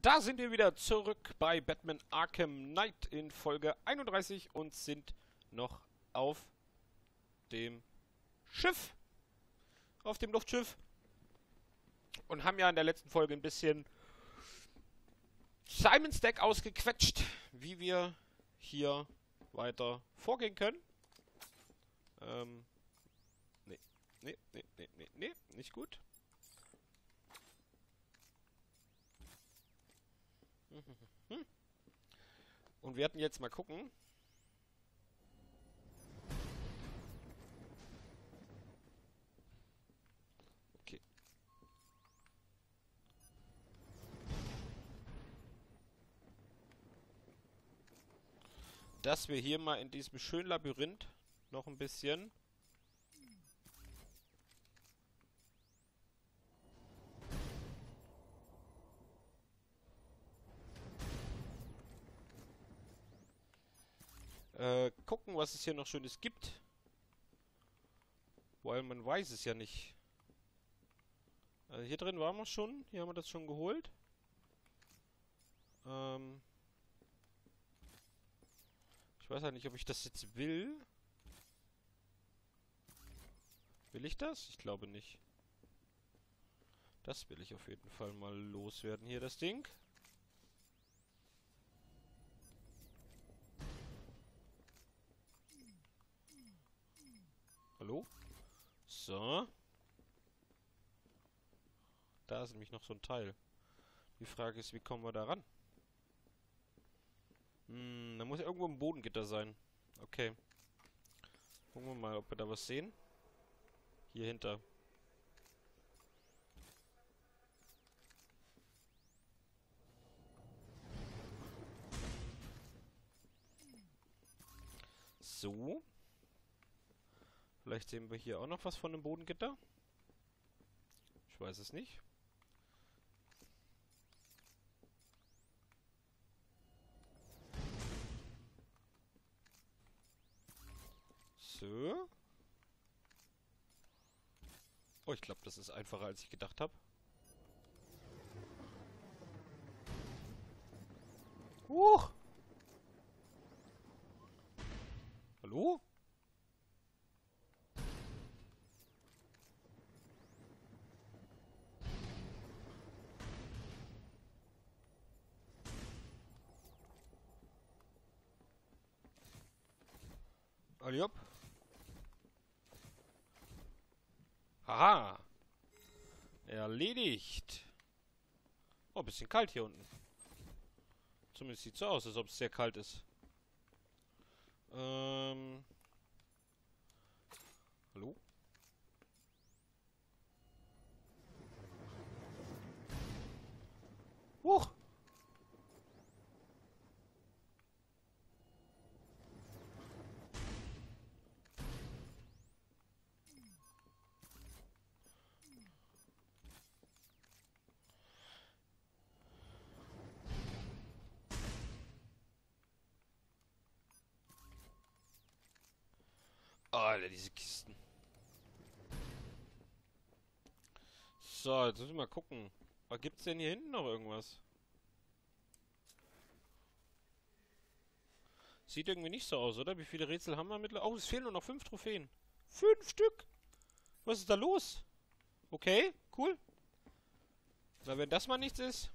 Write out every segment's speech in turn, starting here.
Da sind wir wieder zurück bei Batman Arkham Knight in Folge 31 und sind noch auf dem Schiff. Auf dem Luftschiff. Und haben ja in der letzten Folge ein bisschen Simons Deck ausgequetscht, wie wir hier weiter vorgehen können. Nee, nicht gut. Und wir hatten jetzt mal gucken. Okay. Dass wir hier mal in diesem schönen Labyrinth noch ein bisschen gucken, was es hier noch Schönes gibt. Weil man weiß es ja nicht. Also hier drin waren wir schon. Hier haben wir das schon geholt. Ich weiß ja nicht, ob ich das jetzt will. Will ich das? Ich glaube nicht. Das will ich auf jeden Fall mal loswerden hier, das Ding. Hallo? So. Da ist nämlich noch so ein Teil. Die Frage ist, wie kommen wir da ran? Da muss ja irgendwo ein Bodengitter sein. Okay. Gucken wir mal, ob wir da was sehen. Hier hinter. So. Vielleicht sehen wir hier auch noch was von dem Bodengitter. Ich weiß es nicht. So. Oh, ich glaube, das ist einfacher, als ich gedacht habe. Huch! Hallo? Alliop. Haha. Erledigt. Oh, bisschen kalt hier unten. Zumindest sieht so aus, als ob es sehr kalt ist. Hallo? Huch! Oh, Alter, diese Kisten. So, jetzt müssen wir mal gucken. Was gibt's denn hier hinten noch irgendwas? Sieht irgendwie nicht so aus, oder? Wie viele Rätsel haben wir mittlerweile? Oh, es fehlen nur noch 5 Trophäen. 5 Stück! Was ist da los? Okay, cool. Na, wenn das mal nichts ist.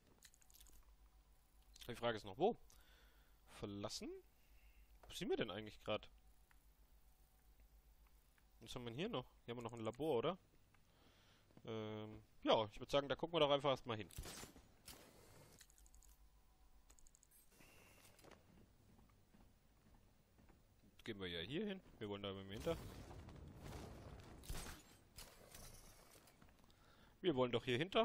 Die Frage ist noch, wo? Verlassen? Wo sind wir denn eigentlich gerade? Was haben wir denn hier noch? Hier haben wir noch ein Labor, oder? Ja, ich würde sagen, da gucken wir doch einfach erstmal hin. Jetzt gehen wir ja hier hin. Wir wollen da mit dem hinter. Wir wollen doch hier hinter.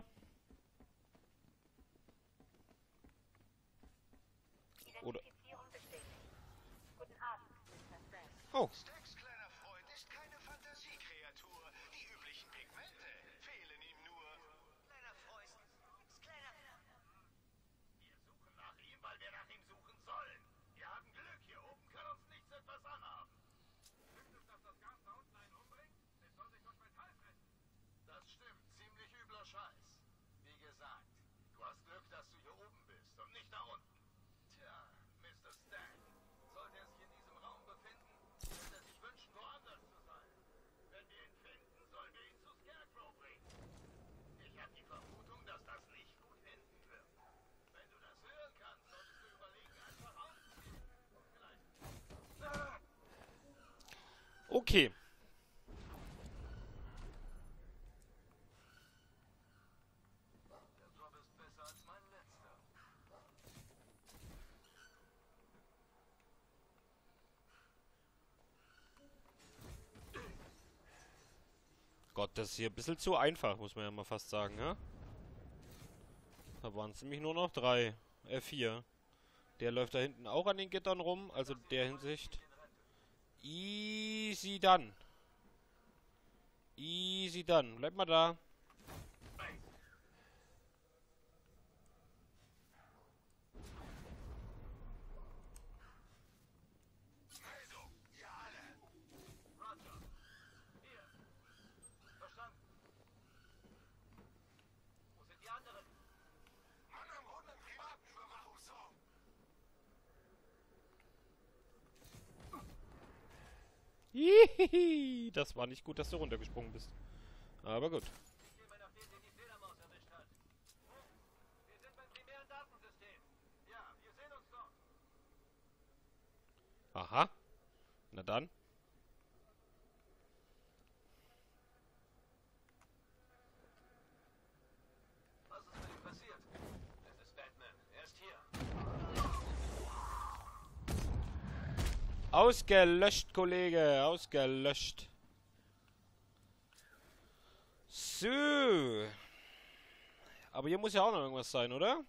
Oder... Guten Abend, Mr. Strange. Oh. Stacks kleiner Freund ist keine Fantasiekreatur. Die üblichen Pigmente fehlen ihm nur. Kleiner Freund, kleiner... Wir suchen nach ihm, weil wir nach ihm suchen sollen. Wir haben Glück, hier oben kann uns nichts etwas anhaben. Stimmt es, dass das Gas da unten einen umbringt? Es soll sich durch Metall fressen. Das stimmt, ziemlich übler Scheiß. Wie gesagt, du hast Glück, dass du hier Okay. Der Job ist besser als mein letzter. Gott, das ist hier ein bisschen zu einfach, muss man ja mal fast sagen, ja? Da waren es nämlich nur noch 4. Der läuft da hinten auch an den Gittern rum, also in der Hinsicht. Easy dann. Easy dann. Bleib mal da. Meldung! Ihr alle! Roger. Hier. Verstanden. Wo sind die anderen? Mann am Hund im privaten Überwachungsraum. Hihihi. Das war nicht gut, dass du runtergesprungen bist. Aber gut. Ich gehe mal nach dem, den die Fledermaus erwischt hat. Wir sind beim primären Datensystem. Ja, wir sehen uns dort. Aha. Na dann. Was ist mit ihm passiert? Es ist Batman. Er ist hier. Ausgelöscht, Kollege. Ausgelöscht. So. Aber hier muss ja auch noch irgendwas sein, oder?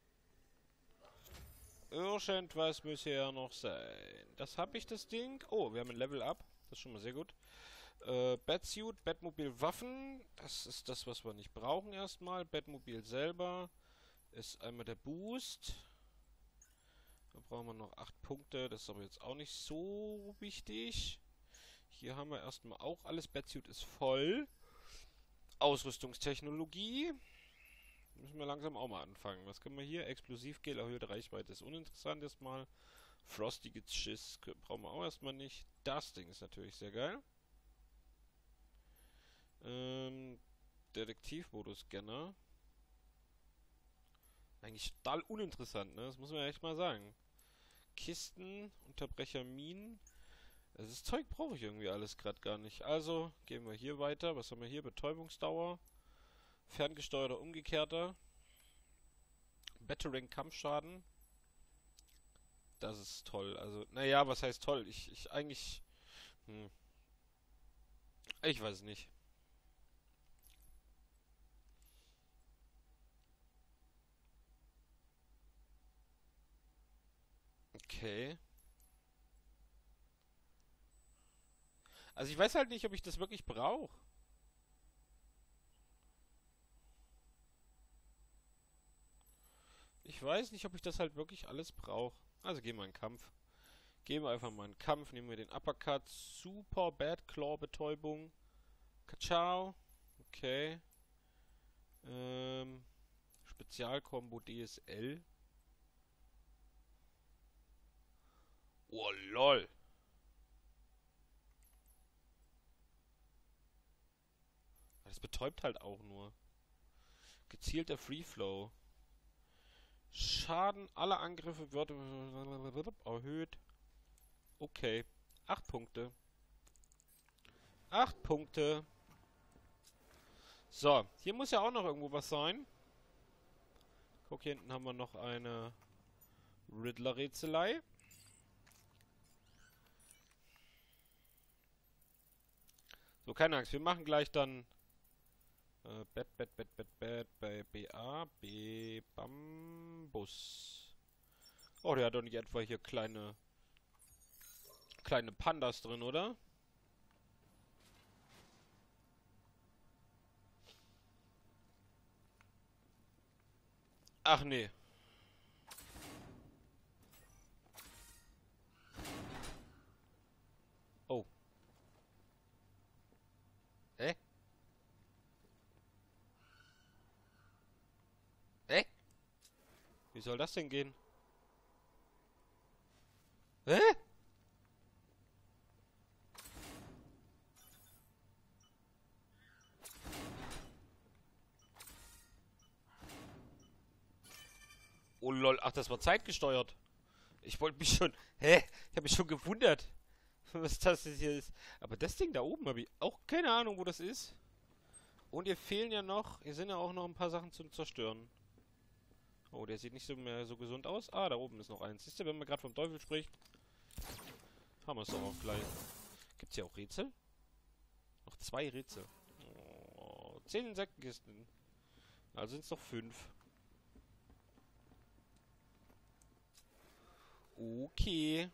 Irgendwas muss ja noch sein. Das habe ich, das Ding. Oh, wir haben ein Level Up. Das ist schon mal sehr gut. Batsuit, Batmobil, Waffen. Das ist das, was wir nicht brauchen erstmal. Batmobil selber ist einmal der Boost. Da brauchen wir noch 8 Punkte. Das ist aber jetzt auch nicht so wichtig. Hier haben wir erstmal auch alles. Batsuit ist voll. Ausrüstungstechnologie. Müssen wir langsam auch mal anfangen. Was können wir hier? Explosivgel, erhöhte Reichweite ist uninteressant erstmal. Frostiges Schiss brauchen wir auch erstmal nicht. Das Ding ist natürlich sehr geil. Detektivmodus-Scanner. Eigentlich total uninteressant, ne? Das muss man ja echt mal sagen. Kisten, Unterbrecher, Minen. Das Zeug brauche ich irgendwie alles gerade gar nicht. Also gehen wir hier weiter. Was haben wir hier? Betäubungsdauer. Ferngesteuerter, umgekehrter. Battering, Kampfschaden. Das ist toll. Also, naja, was heißt toll? Ich eigentlich... Ich weiß nicht. Okay. Also ich weiß halt nicht, ob ich das wirklich brauche. Ich weiß nicht, ob ich das halt wirklich alles brauche. Also gehen wir in den Kampf. Gehen wir einfach mal in den Kampf. Nehmen wir den Uppercut. Super Bad Claw Betäubung. Kachao. Okay. Spezialkombo DSL. Oh lol. Das betäubt halt auch nur. Gezielter Free Flow. Schaden aller Angriffe wird erhöht. Okay. 8 Punkte. 8 Punkte. So, hier muss ja auch noch irgendwo was sein. Guck, hier hinten haben wir noch eine Riddler-Rätselei. So, keine Angst, wir machen gleich dann bei BA, B, Bambus. Oh, der hat doch nicht etwa hier kleine Pandas drin, oder? Ach nee. Oh. Hä? Hä? Wie soll das denn gehen? Hä? Oh lol, ach, das war zeitgesteuert. Ich wollte mich schon... Hä? Ich habe mich schon gewundert. Was das jetzt hier ist. Aber das Ding da oben habe ich auch keine Ahnung, wo das ist. Und hier fehlen ja noch, hier sind ja auch noch ein paar Sachen zum Zerstören. Oh, der sieht nicht so mehr so gesund aus. Ah, da oben ist noch eins. Siehst du, wenn man gerade vom Teufel spricht, haben wir es doch auch gleich. Gibt es hier auch Rätsel? Noch 2 Rätsel. Oh, 10 Insektenkisten. Also sind es noch 5. Okay.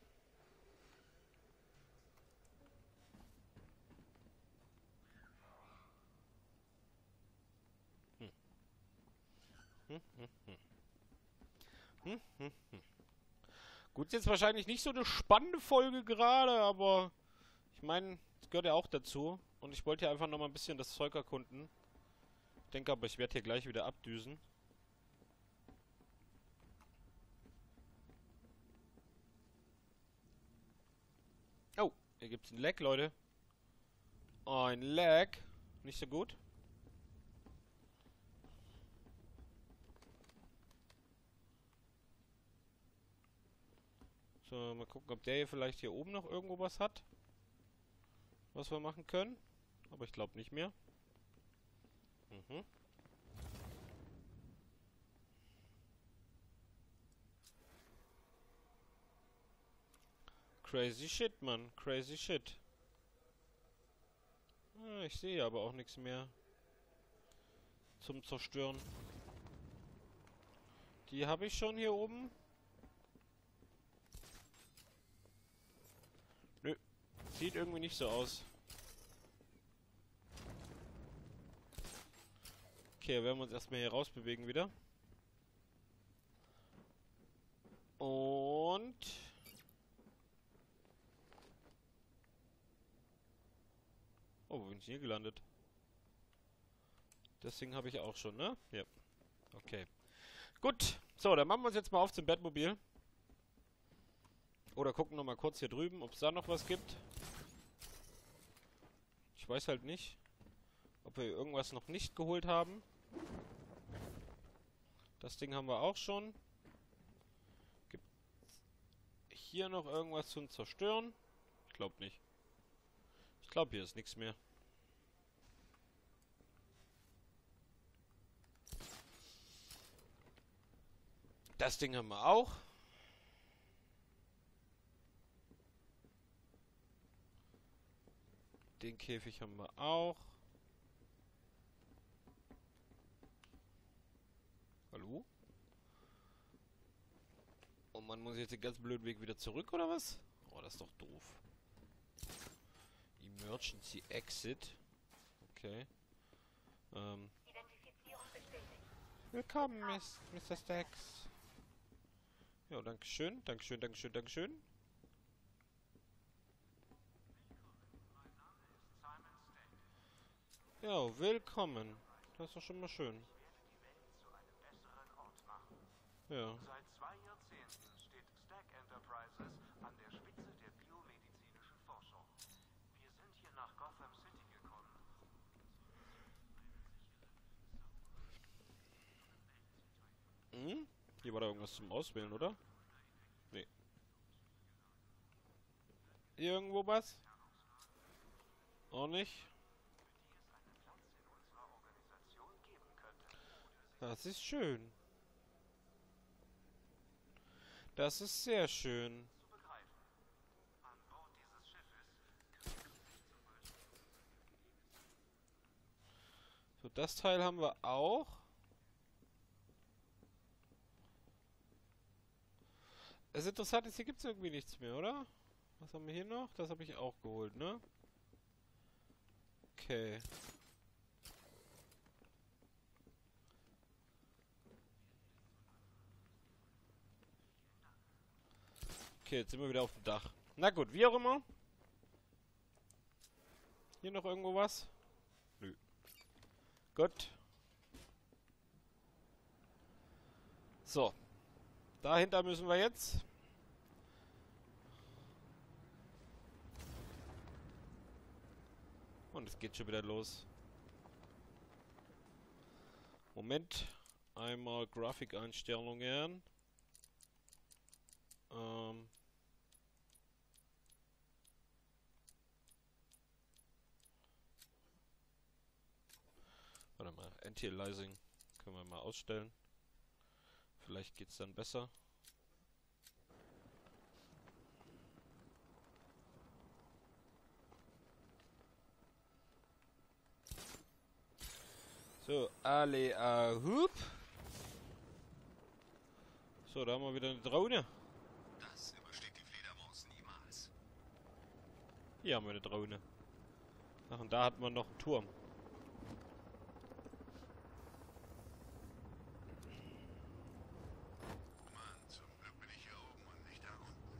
Gut, jetzt wahrscheinlich nicht so eine spannende Folge gerade, aber ich meine, es gehört ja auch dazu. Und ich wollte ja einfach noch mal ein bisschen das Zeug erkunden. Ich denke aber, ich werde hier gleich wieder abdüsen. Oh, hier gibt es ein Lag, Leute. Ein Lag. Nicht so gut. So, mal gucken, ob der hier vielleicht hier oben noch irgendwo was hat. Was wir machen können. Aber ich glaube nicht mehr. Mhm. Crazy shit, Mann. Crazy shit. Ah, ich sehe aber auch nichts mehr zum Zerstören. Die habe ich schon hier oben. Nö. Sieht irgendwie nicht so aus. Okay, werden wir uns erstmal hier rausbewegen wieder. Und... Oh, wo bin ich hier gelandet? Das Ding habe ich auch schon, ne? Ja. Okay. Gut. So, dann machen wir uns jetzt mal auf zum Batmobil. Oder gucken noch mal kurz hier drüben, ob es da noch was gibt. Ich weiß halt nicht, ob wir irgendwas noch nicht geholt haben. Das Ding haben wir auch schon. Gibt hier noch irgendwas zum Zerstören? Ich glaube nicht. Ich glaube, hier ist nichts mehr. Das Ding haben wir auch. Den Käfig haben wir auch. Hallo? Und man muss jetzt den ganz blöden Weg wieder zurück, oder was? Oh, das ist doch doof. Emergency Exit. Okay. Identifizierung bestätigt. Willkommen, Mr. Stacks. Ja, dankeschön. Dankeschön, dankeschön, dankeschön. Ja, willkommen. Das ist doch schon mal schön. Ja. Seit 2 Jahrzehnten steht Stack Enterprises an der Spitze der biomedizinischen Forschung. Wir sind hier nach Gotham City gekommen. Hm? Hier war da irgendwas zum Auswählen, oder? Nee. Irgendwo was? Auch nicht. Das ist schön. Das ist sehr schön. So, das Teil haben wir auch. Das Interessante ist, hier gibt es irgendwie nichts mehr, oder? Was haben wir hier noch? Das habe ich auch geholt, ne? Okay. Okay, jetzt sind wir wieder auf dem Dach. Na gut, wie auch immer. Hier noch irgendwo was? Nö. Gut. So. Dahinter müssen wir jetzt. Und es geht schon wieder los. Moment. Einmal Grafikeinstellungen. Warte mal, Anti-Aliasing können wir mal ausstellen. Vielleicht geht's dann besser. So, alle hup. So, da haben wir wieder eine Drohne. Das übersteht die Fledermaus niemals. Hier haben wir eine Drohne. Ach, und da hat man noch einen Turm. Mann, zum Glück bin ich hier oben und nicht da unten.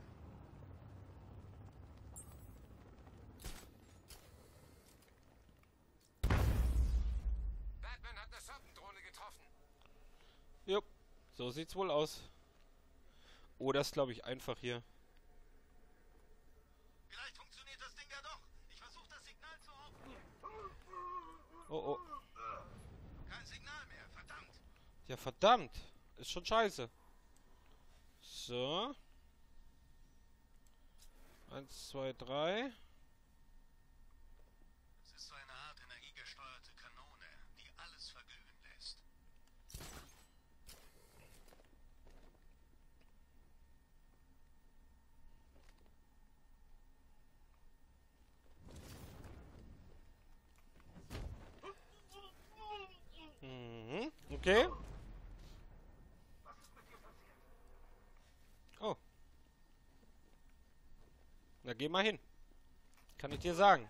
Batman hat eine Soppendrohne getroffen. Jo, so sieht's wohl aus. Oh, das glaube ich einfach hier. Vielleicht funktioniert das Ding ja doch. Ich versuche das Signal zu orten. Oh, oh. Kein Signal mehr, verdammt. Ja, verdammt. Ist schon scheiße. So. 1, 2, 3. Es ist so eine Art energiegesteuerte Kanone, die alles verglühen lässt. Mhm. Okay. Oh. Na, geh mal hin. Kann ich dir sagen.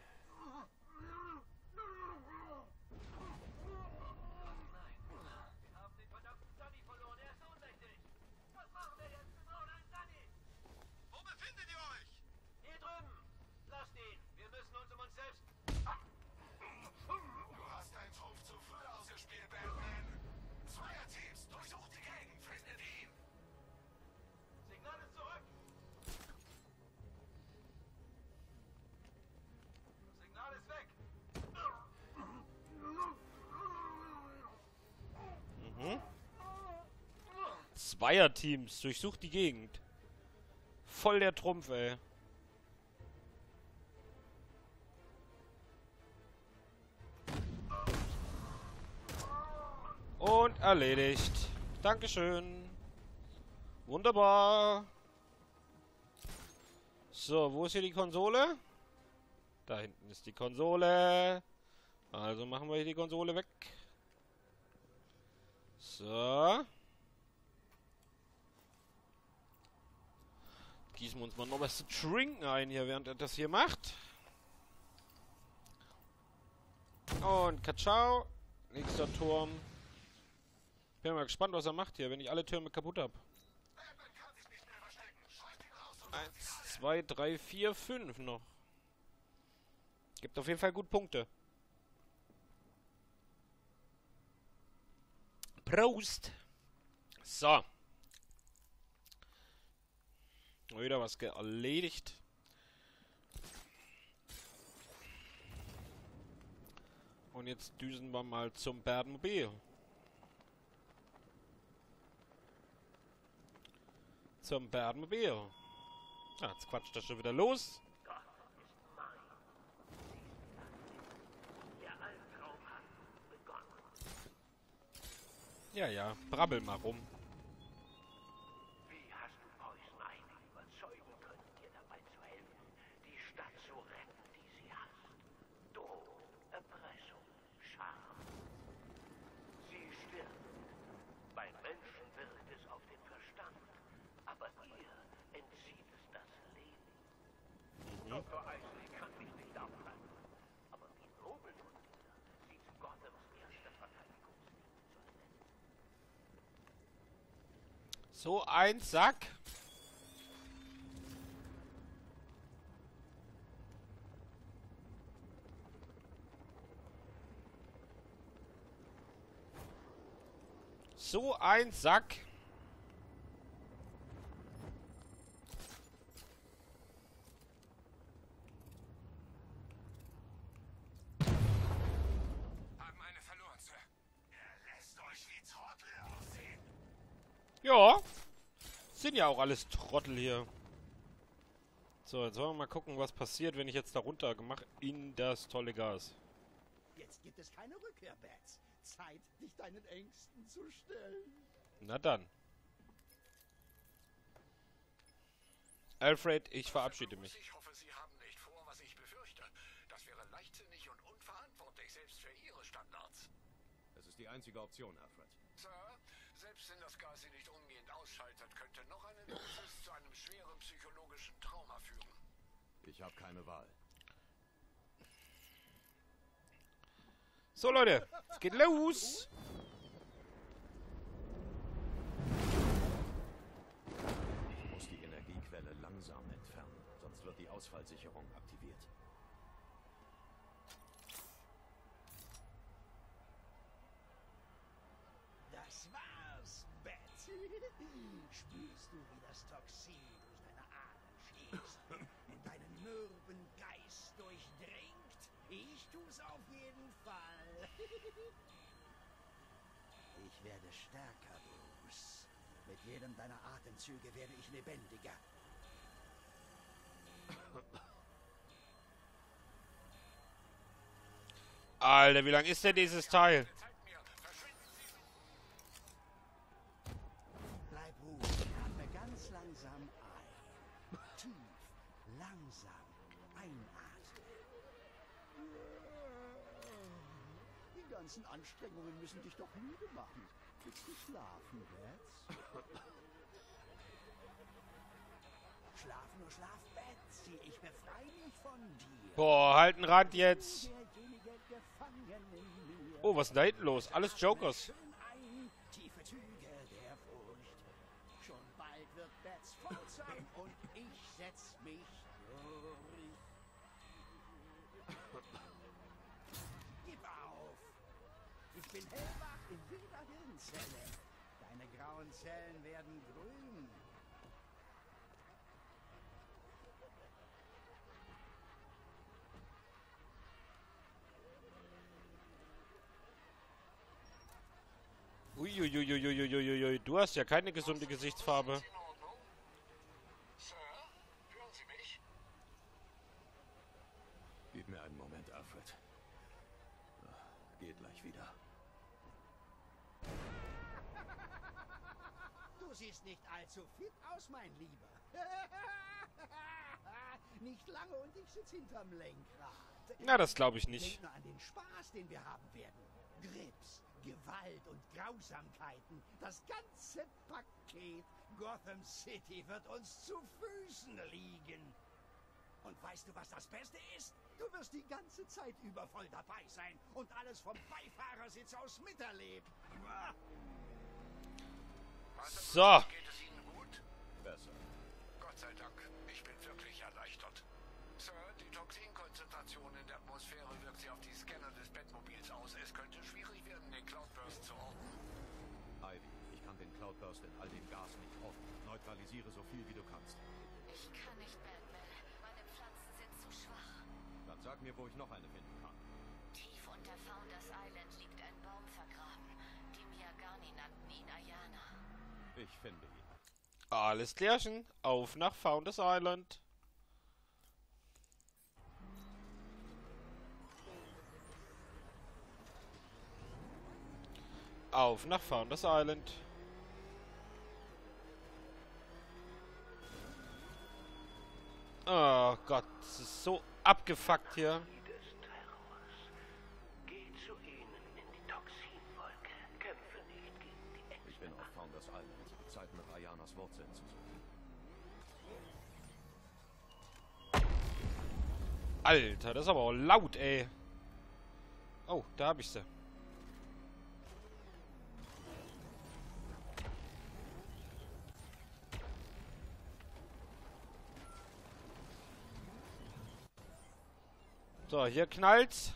Wo befindet ihr euch? Hier drüben! Lasst ihn! Wir müssen uns um uns selbst... Du hast deinen Trumpf zu früh ausgespielt, Batman. Zweierteams, durchsucht die Gegend, findet ihn. Signal ist zurück! Das Signal ist weg! Mhm. Zweierteams. Durchsucht die Gegend. Voll der Trumpf, ey. Und erledigt. Dankeschön. Wunderbar. So, wo ist hier die Konsole? Da hinten ist die Konsole. Also machen wir hier die Konsole weg. So. Gießen wir uns mal noch was zu trinken ein hier, während er das hier macht. Und Katschau. Nächster Turm. Bin mal gespannt, was er macht hier, wenn ich alle Türme kaputt habe. Batman kann sich nicht mehr verstecken. Scheucht ihn raus und 1, 2, 3, 4, 5 noch. Gibt auf jeden Fall gut Punkte. Prost! So. Wieder was erledigt. Und jetzt düsen wir mal zum Batmobil. Zum Batmobil. Ah, jetzt quatscht er schon wieder los. Ja, ja, brabbel mal rum. Wie hast du Poison Ivy überzeugen können, dir dabei zu helfen, die Stadt zu retten, die sie hasst? Drohung, Erpressung, Scham. Sie stirbt. Bei Menschen wirkt es auf den Verstand, aber ihr entzieht es das Leben. Dr. Isley kann mich nicht abhalten, aber wie nobel von dir, sie zu Gothams erster Verteidigungslinie zu ersetzen. So ein Sack. So ein Sack. haben eine verloren, Sir. Er lässt euch wie Trottel aussehen. Ja. Sind ja auch alles Trottel hier. So, jetzt wollen wir mal gucken, was passiert, wenn ich jetzt da runter mache in das tolle Gas. Jetzt gibt es keine Rückkehr, Bats. Zeit, dich deinen Ängsten zu stellen. Na dann. Alfred, ich verabschiede mich. Ich hoffe, Sie haben nicht vor, was ich befürchte. Das wäre leichtsinnig und unverantwortlich, selbst für Ihre Standards. Es ist die einzige Option, Alfred. Sir, selbst wenn das Gas Sie nicht umgehend ausschaltet, könnte noch eine Dosis zu einem schweren psychologischen Trauma führen. Ich habe keine Wahl. So, Leute, es geht los. Ich muss die Energiequelle langsam entfernen, sonst wird die Ausfallsicherung aktiviert. Das war's, Betsy. Spürst du, wie das Toxin durch deine Adern schießt und deinen mürben Geist durchdringt? Ich tu's auf jeden Fall. Ich werde stärker, Bruce. Mit jedem deiner Atemzüge werde ich lebendiger. Alter, wie lang ist denn dieses Teil? Bleib ruhig, atme ganz langsam ein. Tief, langsam einatmen. Die ganzen Anstrengungen müssen dich doch müde machen. Willst du schlafen, Betsy? Schlaf nur, schlaf, Betsy. Ich befreie mich von dir. Boah, halt einen Rand jetzt. Derjenige gefangen in mir. Oh, was ist denn da hinten los? Alles Jokers. Schön ein, tiefe Züge der Furcht. Schon bald wird Bets fort sein und ich setz mich durch. Gib auf! Ich bin hellwach in jeder Hirnzelle. Deine grauen Zellen werden grün. Uiuiuiuiuiuiui, du hast ja keine gesunde Gesichtsfarbe. In Ordnung? Sir, hören Sie mich? Gib mir einen Moment, Alfred. Geht gleich wieder. Du siehst nicht allzu fit aus, mein Lieber. Nicht lange und ich sitze hinterm Lenkrad. Na, das glaube ich nicht. Denk nur an den Spaß, den wir haben werden. Grips, Gewalt und Grausamkeiten. Das ganze Paket Gotham City wird uns zu Füßen liegen. Und weißt du, was das Beste ist? Du wirst die ganze Zeit über voll dabei sein und alles vom Beifahrersitz aus miterleben. So. Geht es Ihnen gut? Besser. Gott sei Dank. Ich bin wirklich erleichtert. Sir, die Toxinkonzentration in der Atmosphäre wirkt sich auf die Scanner des Bettmobils aus. Es könnte schwierig werden, den Cloudburst zu orten. Ivy, ich kann den Cloudburst in all dem Gas nicht orten. Neutralisiere so viel wie du kannst. Ich kann nicht, Batman. Meine Pflanzen sind zu schwach. Dann sag mir, wo ich noch eine finden kann. Tief unter Founders Island liegt ein Baum vergraben. Die Miyagani nannten ihn Ayana. Ich finde ihn. Alles klärchen. Auf nach Founders Island. Auf nach Founders Island. Oh Gott, das ist so abgefuckt hier. Des Terrors. Geh zu ihnen in die Toxinwolke. Kämpfe nicht gegen die Ängste. Ich bin auf Founders Island. Zeit, nach Ayanas Wurzeln zu suchen. Alter, das ist aber auch laut, ey. Oh, da hab ich sie. So, hier knallt's.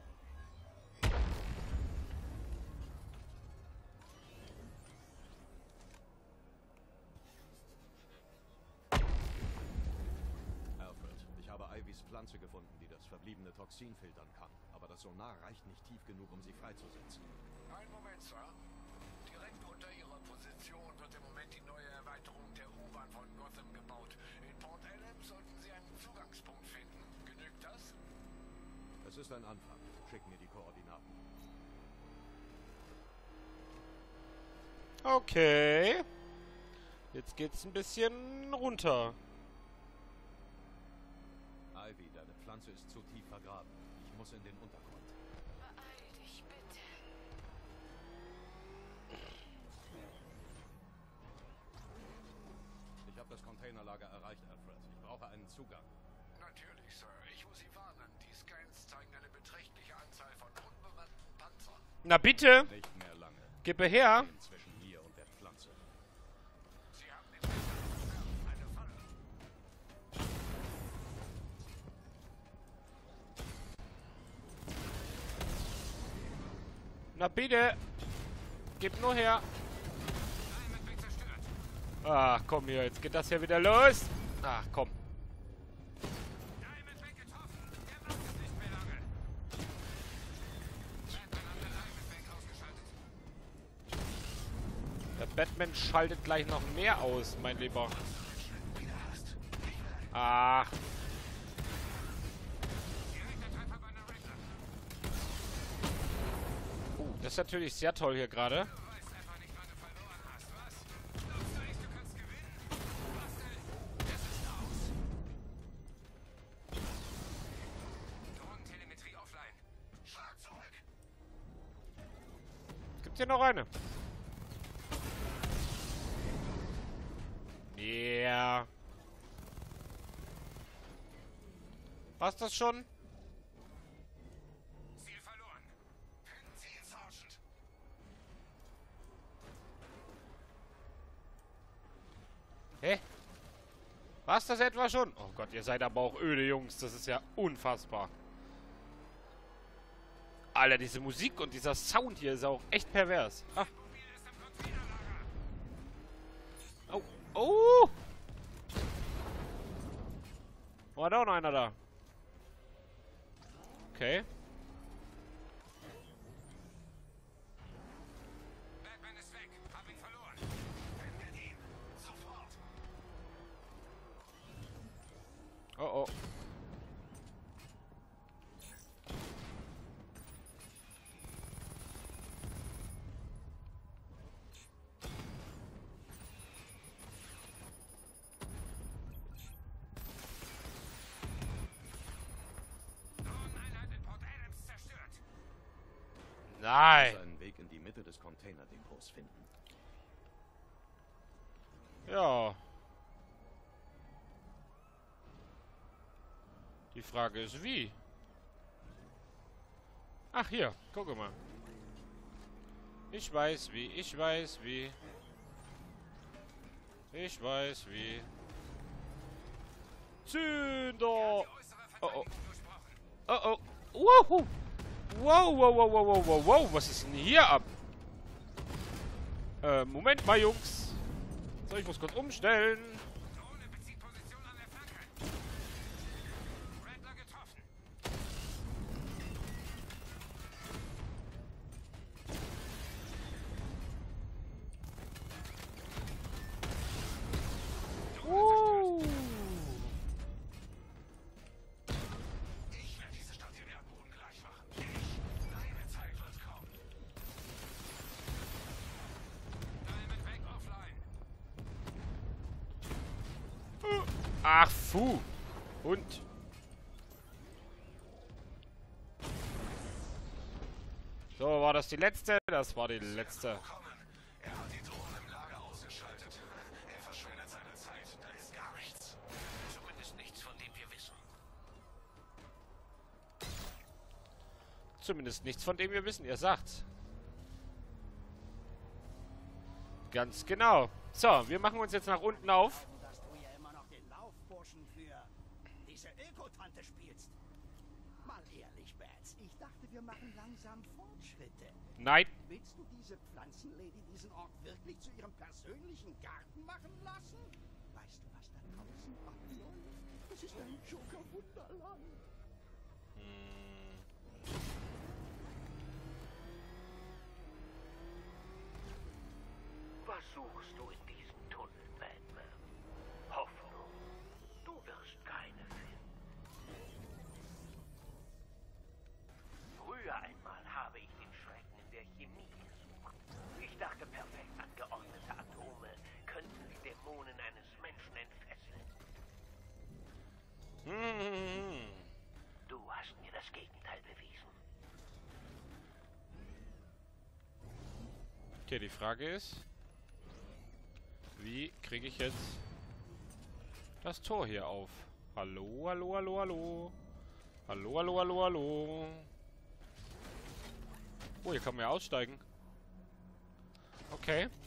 Alfred, ich habe Ivys Pflanze gefunden, die das verbliebene Toxin filtern kann. Aber das Sonar reicht nicht tief genug, um sie freizusetzen. Einen Moment, Sir. Direkt unter Ihrer Position wird im Moment die neue Erweiterung der U-Bahn von Gotham gebaut. In Port Ellen sollten Sie einen Zugangspunkt finden. Genügt das? Es ist ein Anfang. Schick mir die Koordinaten. Okay. Jetzt geht's ein bisschen runter. Ivy, deine Pflanze ist zu tief vergraben. Ich muss in den Untergrund. Beeil dich bitte. Ich habe das Containerlager erreicht, Alfred. Ich brauche einen Zugang. Natürlich, Sir. Ich muss Sie warnen. Die Scans zeigen eine beträchtliche Anzahl von unbemannten Panzern. Na bitte, Nicht mehr lange. gib her. Stehen zwischen mir und der Pflanze. Sie haben den Panzer eine Falle. Na bitte, gib nur her. Diamond wird zerstört. Ach, komm hier, jetzt geht das hier wieder los. Ach, komm. Diamond wird getroffen. Der macht es nicht mehr lange. Batman hat den Diamond Bank ausgeschaltet. Der Batman schaltet gleich noch mehr aus, mein Lieber. Ach, Direkter Treffer bei einer Riddler. das ist natürlich sehr toll hier gerade. Du weißt einfach nicht, wann du verloren hast, was? Glaubst du echt, du kannst gewinnen? Was denn? Es ist aus. Drohnentelemetrie offline. Schlag zurück. Gibt hier noch eine? Ja. War's das schon? Ziel verloren. Ziel, Sergeant. Hä? War's das etwa schon? Oh Gott, ihr seid aber auch öde, Jungs. Das ist ja unfassbar. Alter, diese Musik und dieser Sound hier ist auch echt pervers. Ah. Mobil ist im Containerlager. Oh. Oh! War da noch einer da? Okay. Batman ist weg. Hab ihn verloren. Findet ihn. Sofort. Oh oh. Drohneneinheit in Port Adams zerstört. Nein. Einen Weg in die Mitte des Containerdepots finden. Ja. Die Frage ist wie. Ach hier, gucke mal. Ich weiß wie, ich weiß wie. Ich weiß wie. Zünder! Äußere Oh oh. Verteidigung durchbrochen. Oh oh. Wow. Wow, wow, wow, wow, wow, wow, wow. Was ist denn hier ab? Moment mal, Jungs. So, ich muss kurz umstellen. Drohne bezieht Position an der Flanke. Rattler getroffen. Ich werde diese Stadt den Erdboden gleich machen. Deine Zeit wird kommen. Diamond weg offline. Ach, fu. Und? So, war das die letzte? Das war die letzte. Er hat die Drohnen im Lager ausgeschaltet. Er verschwendet seine Zeit. Da ist gar nichts. Zumindest nichts, von dem wir wissen. Zumindest nichts, von dem wir wissen. Ihr sagt's. Ganz genau. So, wir machen uns jetzt nach unten auf. Dass du ja immer noch den Laufburschen für diese Öko-Tante spielst. Mal ehrlich, Bats, ich dachte, wir machen langsam Fortschritte. Nein. Willst du diese Pflanzenlady diesen Ort wirklich zu ihrem persönlichen Garten machen lassen? Weißt du, was da draußen abläuft? Das ist ein Joker-Wunderland. Was suchst du in diesem Tunnel, Batman? Hoffnung. Du wirst keine finden. Früher einmal habe ich den Schrecken in der Chemie gesucht. Ich dachte perfekt angeordnet. Tja, die Frage ist, wie kriege ich jetzt das Tor hier auf? Hallo, hallo, hallo, hallo. Hallo, hallo, hallo, hallo. Oh, hier kann man ja aussteigen. Okay.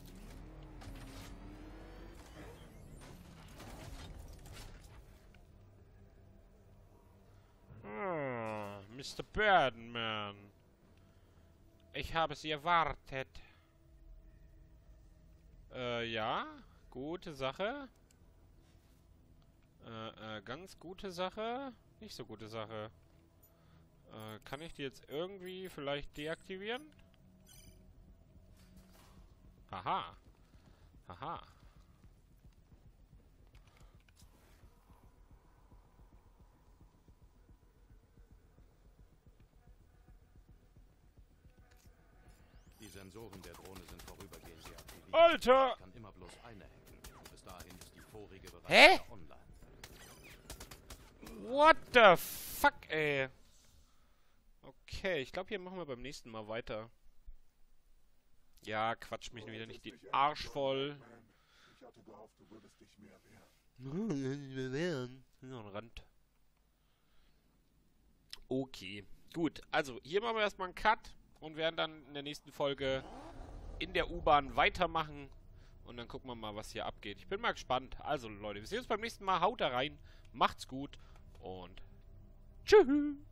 Mr. Birdman. Ich habe Sie erwartet. Ja. Gute Sache. Ganz gute Sache. Nicht so gute Sache. Kann ich die jetzt irgendwie vielleicht deaktivieren? Haha. Haha. Die Sensoren der Drohne sind vorübergehend deaktiviert. Alter! Ich kann immer bloß eine hängen. Bis dahin ist die vorige bereits Hä? wieder online. What the fuck, ey? Okay, ich glaube, hier machen wir beim nächsten Mal weiter. Ja, quatsch mich wieder nicht die Arsch voll. Ich hatte gehofft, du würdest dich mehr wehren. Noch ein Rand. Okay, gut. Also, hier machen wir erstmal einen Cut und werden dann in der nächsten Folge in der U-Bahn weitermachen. Und dann gucken wir mal, was hier abgeht. Ich bin mal gespannt. Also, Leute, wir sehen uns beim nächsten Mal. Haut da rein. Macht's gut. Und tschüss.